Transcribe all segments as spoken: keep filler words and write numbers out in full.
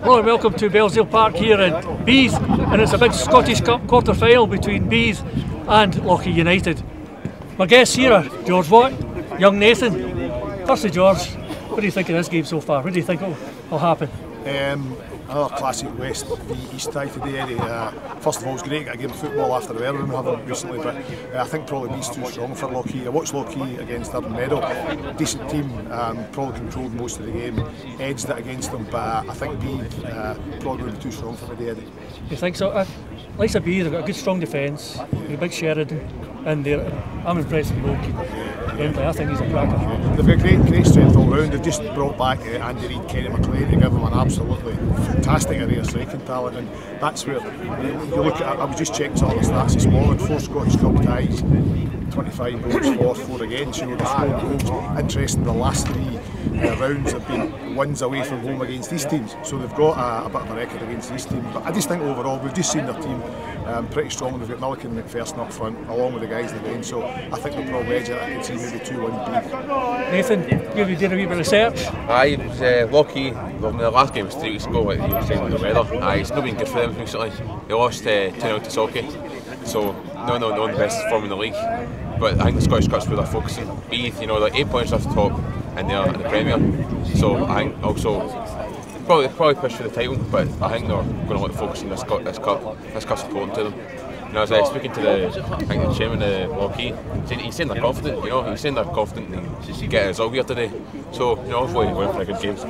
Hello and welcome to Bellsdale Park here in Beith, and it's a big Scottish Cup quarter final between Beith and Lochee United. My guests here are George Watt, young Nathan. Firstly, George, what do you think of this game so far? What do you think will, will happen? Um, another classic West v East tie today, Eddie. Uh, first of all, it's great to get a game of football after the early one we haven't recently, but uh, I think probably Beith's too strong for Lochee. I watched Lochee against Durban Meadow, decent team, um, probably controlled most of the game, edged it against them, but uh, I think Beith uh, probably going to be too strong for today, Eddie. You think so? Uh, like I Beith, they've got a good strong defence, a big Sheridan, and they're, I'm impressed with the goalkeeper. I think he's a cracker. They've got great, great strength all round. They've just brought back uh, Andy Reid, Kenny McLean to give them an absolutely fantastic array of striking talent, and that's where you, you look at. I was just checking some of the stats this morning. Four Scottish Cup ties, twenty-five goals for, four against. You know, they've scored goals. Interesting, the last three uh, rounds have been wins away from home against these teams, so they've got a, a bit of a record against these teams. But I just think overall we've just seen their team um, pretty strong. They've got Milliken and McPherson up front, along with the guys in the bench. So I think they'll probably edge it. I can see maybe two one Beith. Nathan, you did a wee bit of research. Aye, it was uh, Lochee. The last game was three weeks ago, like you were saying with the weather. Aye, it's not been good for them recently. They lost uh, two nil to Sochie, so no, no, no, the best form in the league. But I think the Scottish Cup's where they're focusing. Beith, you know, they're eight points off the top, and they're in the Premier. So I think also probably probably push for the title, but I think they're going to let the focus on this cup. This cup, this cup's important to them. And I was uh, speaking to the, I think the chairman of Lochee, he's saying they're confident, you know, he's saying they're confident and get a result here today. So, you know, hopefully we're in for a good game.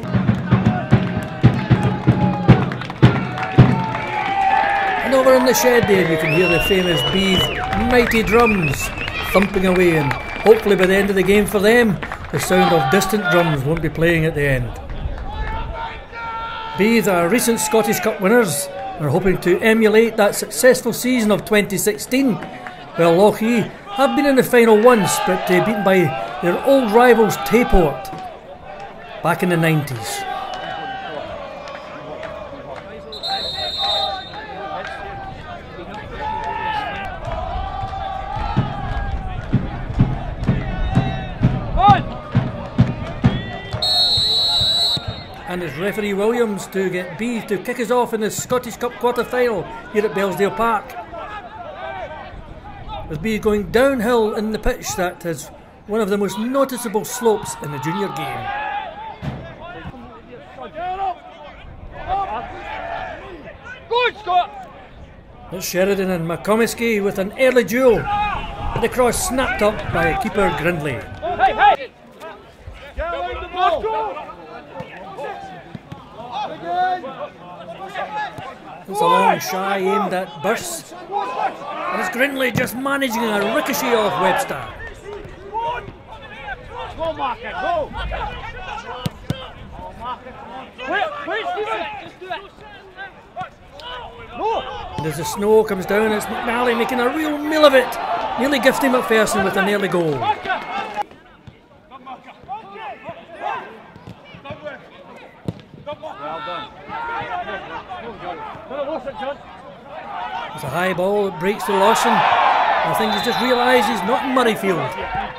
And over in the shed there you can hear the famous Beith mighty drums thumping away, and hopefully by the end of the game for them, the sound of distant drums won't be playing at the end. Beith are recent Scottish Cup winners, are hoping to emulate that successful season of twenty sixteen, while Lochee have been in the final once, but uh, beaten by their old rivals Tayport back in the nineties. And it's referee Williams to get Beith to kick us off in the Scottish Cup quarter final here at Bellsdale Park. With Beith going downhill in the pitch, that is one of the most noticeable slopes in the junior game. It's Sheridan and McComiskey with an early duel, but the cross snapped up by keeper Grindlay. It's a long shy aimed at Burst, and it's Grindlay just managing a ricochet off Webster. Go, Marker, go! Wait, wait, Stephen! Just do it! And as the snow comes down, it's McNally making a real meal of it, nearly gifting McPherson with an early goal. It's a high ball that breaks to Lawson. I think he's just realised he's not in Murrayfield.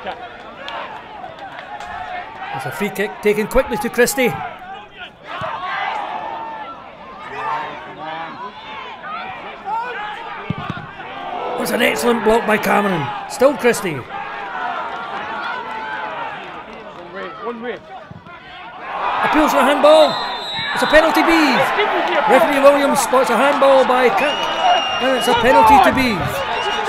It's a free kick taken quickly to Christie. It's an excellent block by Cameron. Still Christie. Appeals for a handball. It's a penalty Beith. Referee Williams spots a handball by Cook, and it's a penalty to Beith.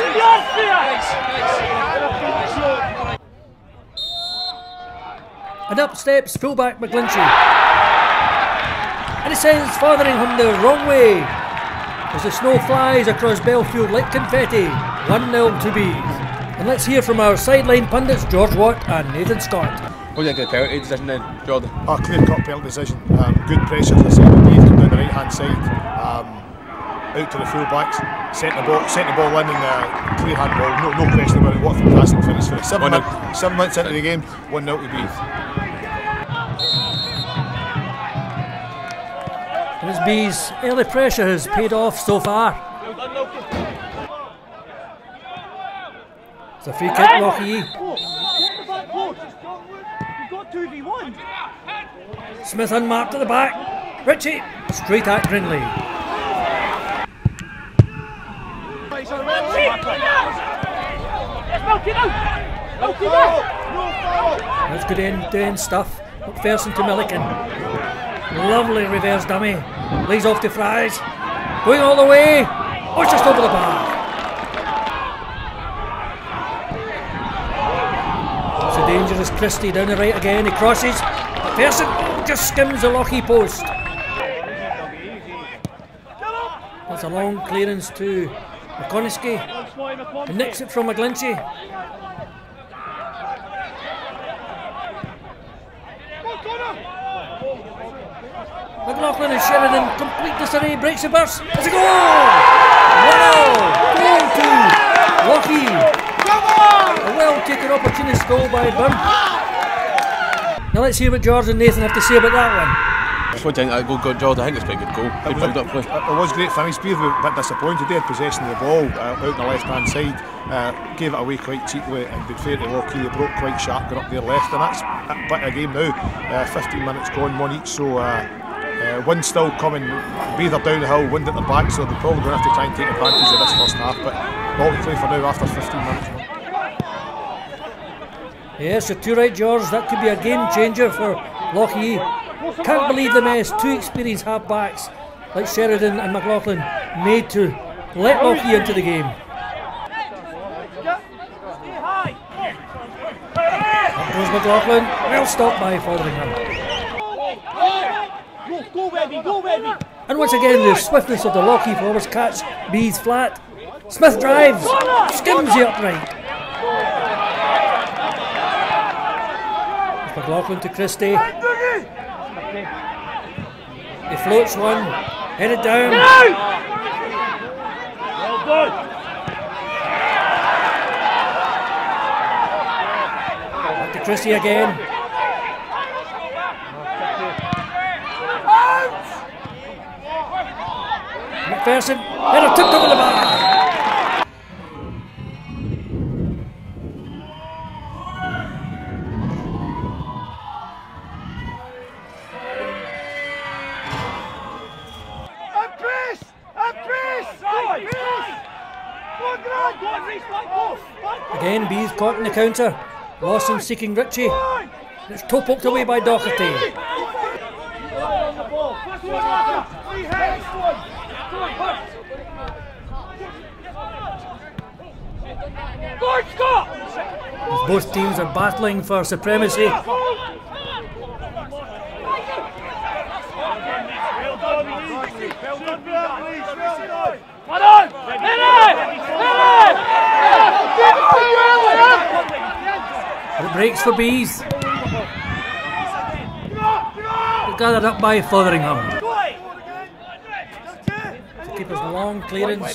And up steps fullback McGlinchey, and he sends Fotheringham the wrong way as the snow flies across Belfield like confetti. one nil to Beith. And let's hear from our sideline pundits George Watt and Nathan Scott. What do you think of the penalty decision then, Jordan? A clear-cut penalty decision. Um, good pressure, as I said, with Beith down the right-hand side, um, out to the full-backs, sent the ball, sent the ball in, and uh, clear handball. No, no question about it. What a fantastic finish for it. Seven, min seven minutes into the game, one nil to Beith. And as Beith's early pressure has paid off so far. It's a free kick, Lochee. Smith unmarked at the back. Ritchie, straight at Grinley. That's good end-to-end stuff. McPherson to Milliken. Lovely reverse dummy. Lays off to Fries. Going all the way. Oh, it's just over the bar. It's a dangerous Christie down the right again. He crosses. McPherson just skims the Lochee post. That's a long clearance to McConaughey. He nicks it from McGlinchey. McLaughlin and Sheridan complete disarray, breaks the burst. It's a goal! Wow! Goal to Lochee. A well taken opportunist goal by Byrne. Now let's hear what George and Nathan have to say about that one. Just one thing, I go George, I think it's quite a good goal. Good build up play. It was great finish. Beard were a bit disappointed. They had possession of the ball uh, out on the left hand side, uh, gave it away quite cheaply, and to be fair to Lochee, they broke quite sharp, got up their left, and that's a bit of a game now. Uh, fifteen minutes gone, one each, so uh, uh, wind still coming. Beard are down the hill, wind at the back, so they're probably going to have to try and take advantage of this first half. But all to play for now after fifteen minutes. Yes, you're too right, George. That could be a game changer for Lochee. Can't believe the mess. Two experienced half-backs like Sheridan and McLaughlin made to let Lochee into the game. Up goes McLaughlin. Well stopped by Fotheringham. And once again the swiftness of the Lochee forwards catch Bees flat. Smith drives. Skims the upright. McLaughlin to Christie. He floats one, headed down. Well done. Back to Christie again. McPherson, header tipped over the bar. Again, Bees caught in the counter. Lawson seeking Ritchie. It's toe poked away by Doherty. As both teams are battling for supremacy. It breaks for Bees. Gathered up by Fotheringham. Keeper's long clearance.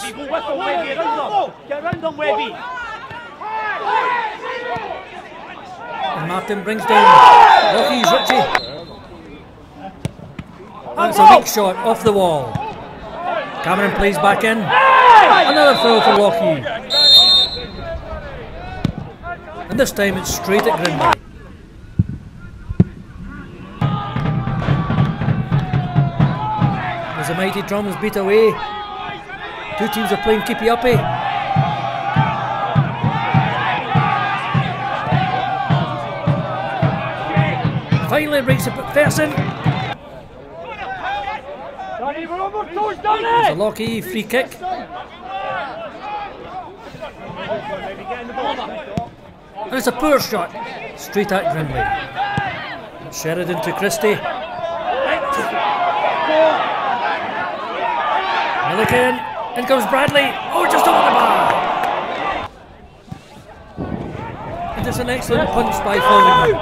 And Martin brings down Lochee's Ritchie. That's a weak shot off the wall. Cameron plays back in. Another foul for Lochee. And this time it's straight at Grinley. As the mighty drums beat away, two teams are playing keepy-uppy. Finally breaks it McPherson. It's a Lochee free kick. And it's a poor shot, straight at Grinley. Sheridan to Christie. Milliken, in comes Bradley. Oh, just over the bar. And it's an excellent punch by Fotheringham.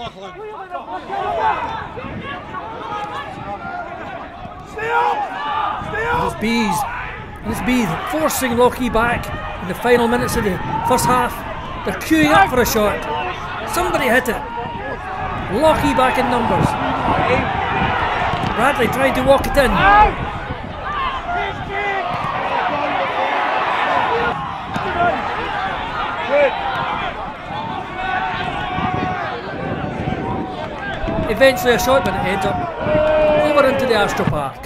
And it's Bees. And it's Bees forcing Lochee back in the final minutes of the first half. They're queuing up for a shot. Somebody hit it. Lochee back in numbers. Bradley tried to walk it in. Eventually a shot, but it ends up over into the Astro Park.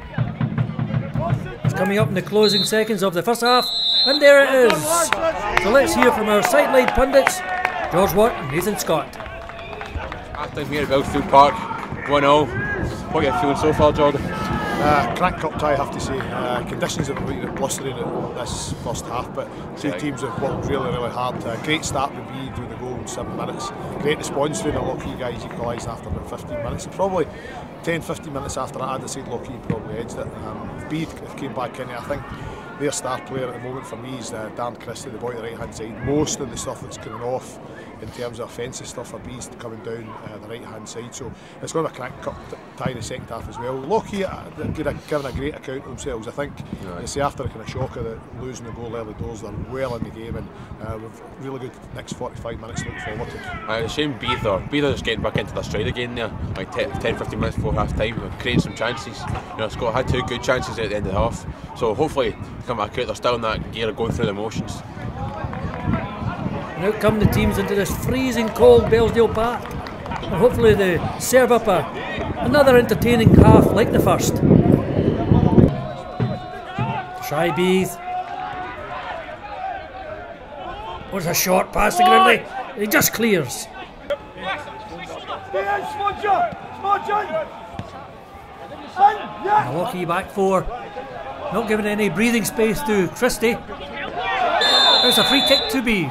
It's coming up in the closing seconds of the first half, and there it is. So let's hear from our sideline pundits, George Watt and Nathan Scott. Half-time here at Belfield Park, one all. What are you feeling so far, Jordan? Uh, crank cup tie, I have to say. Uh, conditions have been blustering at this first half, but two teams have worked really, really hard. Uh, great start with Bede with the goal in seven minutes. Great response from the Lockheed guys equalised after about fifteen minutes. And probably ten fifteen minutes after that, I'd say Lockheed probably edged it. Um, Bede came back in. I think their star player at the moment for me is uh, Dan Christie, the boy on the right hand side. Most of the stuff that's coming off in terms of offensive stuff for Bees coming down uh, the right hand side, so it's going to be a crank cup tie in the second half as well. Lockheed uh, given a great account of themselves. I think yeah. It's after a kind of shock of the, losing the goal early doors, they're well in the game, and uh, we've really good next forty-five minutes to look forward to. Uh, it's a shame Bees are Bees are just getting back into their stride again there, like ten fifteen minutes before half time, creating some chances. You know, Scott had two good chances at the end of the half, so hopefully they come back out, they're still in that gear of going through the motions. And out come the teams into this freezing cold Bellsdale Park, and hopefully they serve up a, another entertaining half like the first. Try Bees. What's a short pass to Gridley? He just clears. Milwaukee back four, not giving any breathing space to Christie. There's a free kick to Bees.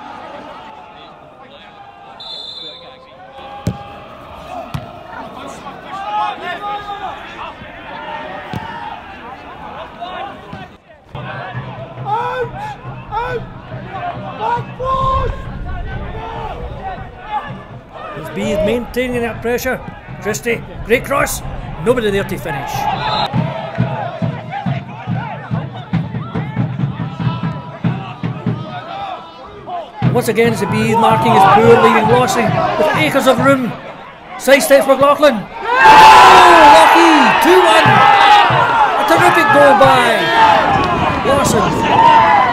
There's Bees maintaining that pressure. Christie, great cross, nobody there to finish. Once again, it's the Bees marking is poor, leaving Lossing with acres of room. Side steps McLaughlin. Oh, Lockheed, two one. A terrific goal by Lawson.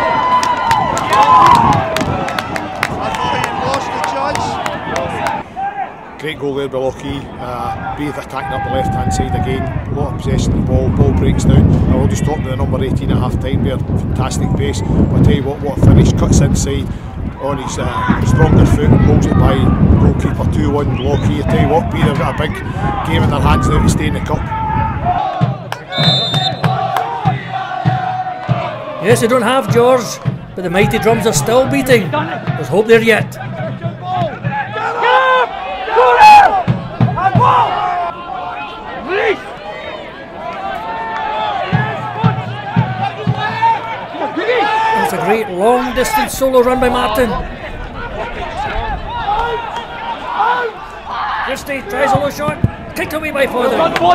Great goal there by Lockheed. Uh, Beath attacking up the left hand side again. A lot of possession of the ball. Ball breaks down. I will just talk to the number eighteen at half time there. Fantastic pace. But I tell you what, what a finish. Cuts inside on his uh, stronger foot and holds it by goalkeeper. two one Lockheed. I tell you what, Beath have got a big game in their hands now to stay in the cup. Yes, they don't have George, but the mighty drums are still beating. There's hope there yet. That's a great long distance solo run by Martin. Christie tries a low shot, kicked away by Fodder.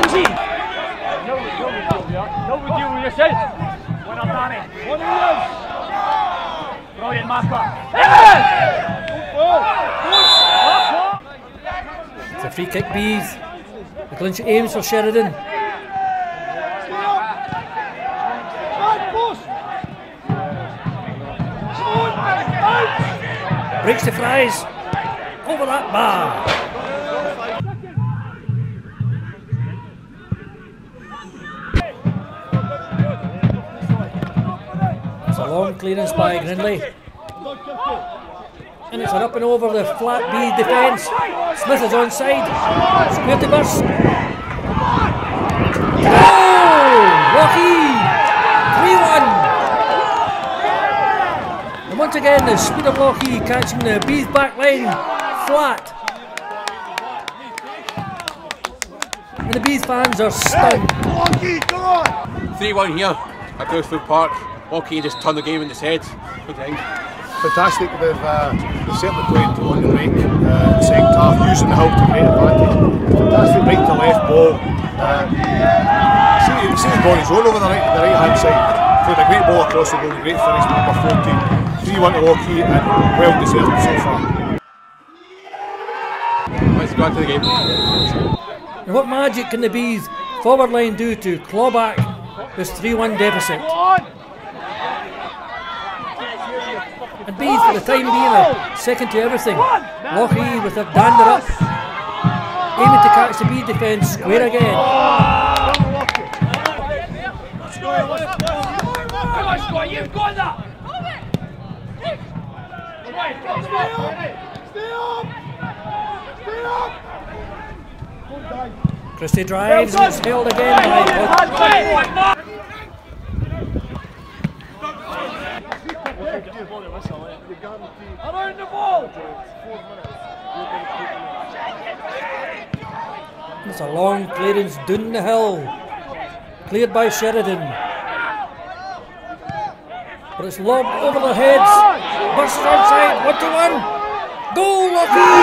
No we deal with yourself. When I'm done it. Brilliant marker. It's a free kick, Bees. The clinch aims for Sheridan. Breaks the Fries. Over that bar. It's a long clearance by Grinley. And it's an up and over the flat B defence. Smith is onside. Square to burst. Oh! Lockheed! three one. And once again, the speed of Lockheed catching the Bees back line flat. And the Bees fans are stunned. three one here at Belfield Park. Lockheed just turned the game in his head. Good thing. Fantastic. They've, uh, they've certainly played on the break uh, in the second half, using the help to great advantage. Fantastic right to left ball. Uh, see, see the ball is on over the right, the right hand side. Played a great ball across the goal, great finish from number fourteen. three one to Lockheed and well deserved so far. Let's go on to the game. And what magic can the Bees forward line do to claw back this three one deficit? And Bees for the time being are second to everything. Lockheed with their dander up, aiming to catch the Bee defence square again. Scott, you've got that! Stay up! Stay up! Stay up! Christie drives and it's held again by Around the ball! It's a long clearance down the hill. Cleared by Sheridan. But it's lobbed over their heads. Burst outside, one to one. Goal, Lochie!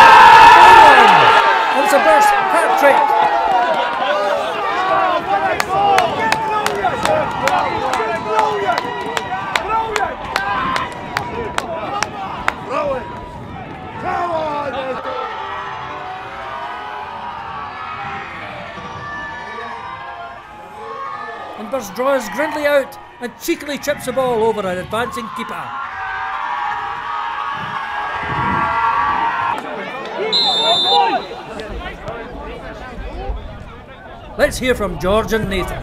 And it's a burst hat trick. And Burst draws Grindley out and cheekily chips the ball over an advancing keeper. Let's hear from George and Nathan.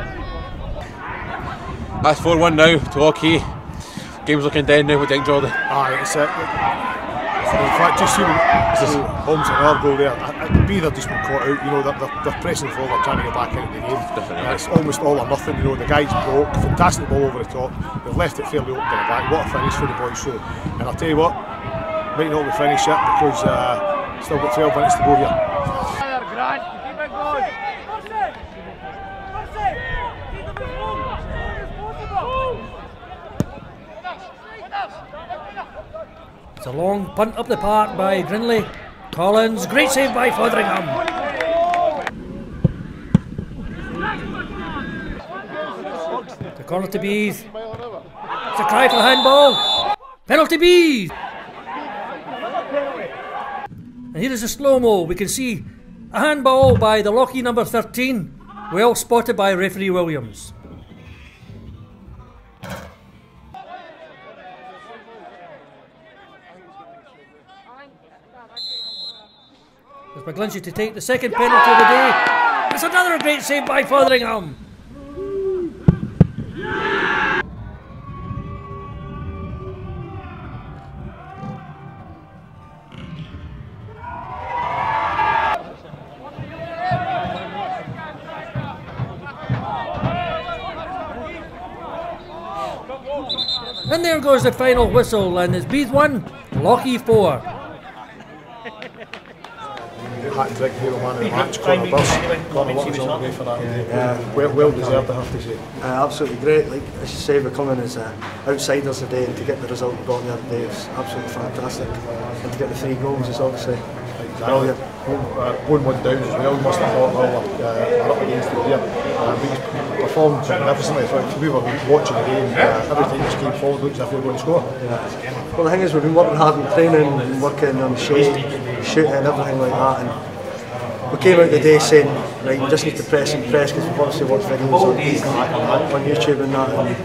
That's four one now to Lochie. Game's looking dead now, what do you think, Jordan? Aye, it's it. In fact, just seeing Holmes and our goal there, B, they've just been caught out, you know, they're, they're, they're pressing forward, trying to get back into the game. Uh, it's almost all or nothing, you know, the guy's broke, fantastic ball over the top, they've left it fairly open to the back, what a finish for the boys. So, and I'll tell you what, might not be finished yet because uh, still got twelve minutes to go here. It's a long punt up the park by Grindley. Collins, great save by Fotheringham. The corner to Bees. It's a cry for handball. Penalty Bees. And here is a slow-mo. We can see a handball by the Lochie number thirteen. Well spotted by referee Williams. There's McGlinchey to take the second penalty of the day. It's another great save by Fotheringham. And there goes the final whistle, and it's Bees one, Lochie four. Hat trick hero man of the match, Conor Burst. Conor, what was all the way for that? Yeah. Well, well deserved, I have to say. Uh, absolutely great. Like as you say, we're coming as uh, outsiders today, and to get the result we got the other day is absolutely fantastic. And to get the three goals is obviously brilliant. Uh, one one down as well. Must have thought, well, uh, we're up against it here. Uh, we performed magnificently. We were watching the game. Uh, every time just came forward, looked as if we were going to score. Yeah. Well, the thing is, we've been working hard in training, and working on shape, shooting, and everything like that. And we came out today saying, right, we just need to press and press because we've obviously watched videos on, on YouTube and that. And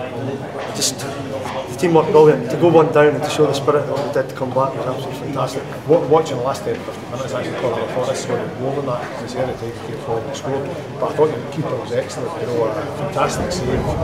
just the team worked brilliant. To go one down and to show the spirit that we did to come back was absolutely fantastic. Watching the last ten to fifteen minutes, actually, Conor, I thought this is going to be more than that. It's the other time to get forward and score. But I thought the keeper was excellent. You know, a fantastic save. Um,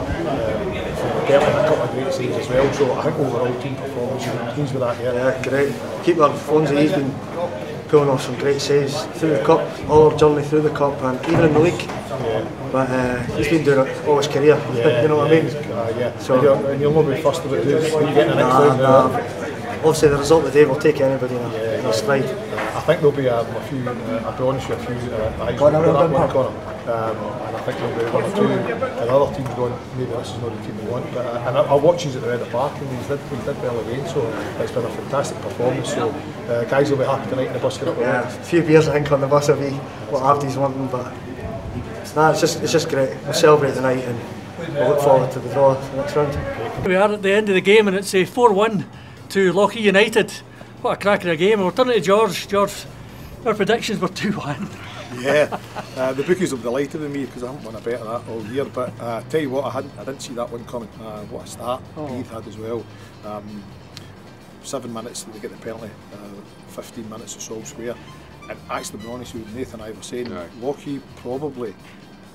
Dermot had a couple of great saves as well. So I think overall team performance, you're pleased with that. Yeah, yeah, great. Keeper Fonzie, he's been pulling off some great saves through the cup, all our journey through the cup, and even in the league. Yeah. But uh, he's been doing it all his career. Yeah. You know what I mean? Uh, yeah. So and you'll, and you'll not be fussed about who's getting the next nah, round. Nah. Obviously, the result of the day will take anybody in a, yeah, in a stride. I think there'll be um, a few. Uh, I'll be honest with you, a few uh, eyes on that one, Conor. Um, and I think there'll be one or two. And other teams going, maybe this is not the team we want. But uh, and I, I watched him at the Red Park, and he did, he did well again. So it's been a fantastic performance. So uh, guys will be happy tonight in the bus. Yeah, a few beers I think on the bus will be what Abdi's wanting, but nah, it's just it's just great. We'll celebrate tonight and we'll look forward to the draw the next round. We are at the end of the game and it's a four one to Lochie United. What a cracker of a game. We'll turn it to George. George, our predictions were two one. Yeah, uh, the bookies will be delighted with me because I haven't won a bet of that all year. But uh, tell you what, I hadn't, I didn't see that one coming. Uh, what a start oh. Heath had as well. Um, seven minutes to get the penalty, uh, fifteen minutes to Saul Square. And actually, to be honest with you, Nathan and I were saying, no. Lochie probably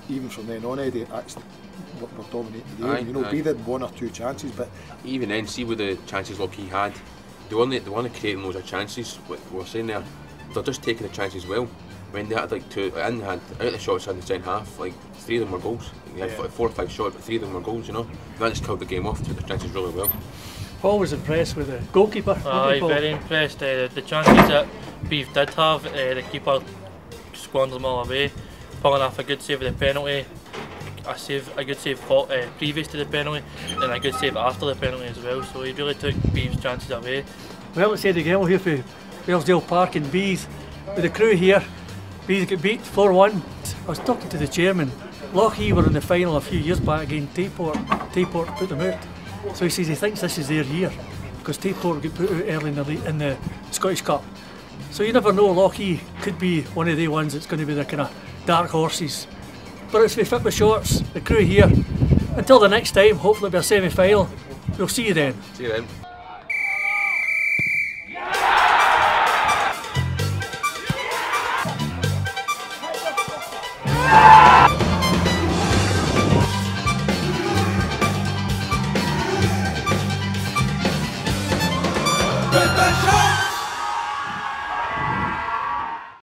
even from then on, Eddie, that's what we're dominating the Aye, game. You know, aye. be there one or two chances, but Even then, see with the chances Lockheed had, they weren't, they weren't creating loads of chances, what we were saying there, they're just taking the chances well. When they had like two, in hand, out the shots in the second half, like three of them were goals. They had Yeah. four or five shots, but three of them were goals, you know. That just killed the game off, took the chances really well. Paul was impressed with the goalkeeper. wasn't he, Aye, Paul? very impressed. Uh, the chances that Beef did have, uh, the keeper squandered them all away. Pulling off a good save of the penalty, a save, a good save for, uh, previous to the penalty, and a good save after the penalty as well. So he really took Beef's chances away. Well, it's Eddie Gemmell here for Wellsdale Park and Bees. With the crew here, Bees got beat four one. I was talking to the chairman. Lockheed were in the final a few years back against Tayport. Tayport put them out. So he says he thinks this is their year because Tayport got put out early in the, le- in the Scottish Cup. So you never know, Lockheed could be one of the ones that's going to be the kind of dark horses. But it's with Fit with Shorts, the crew here. Until the next time, hopefully it'll be a semi-final. We'll see you then. See you then.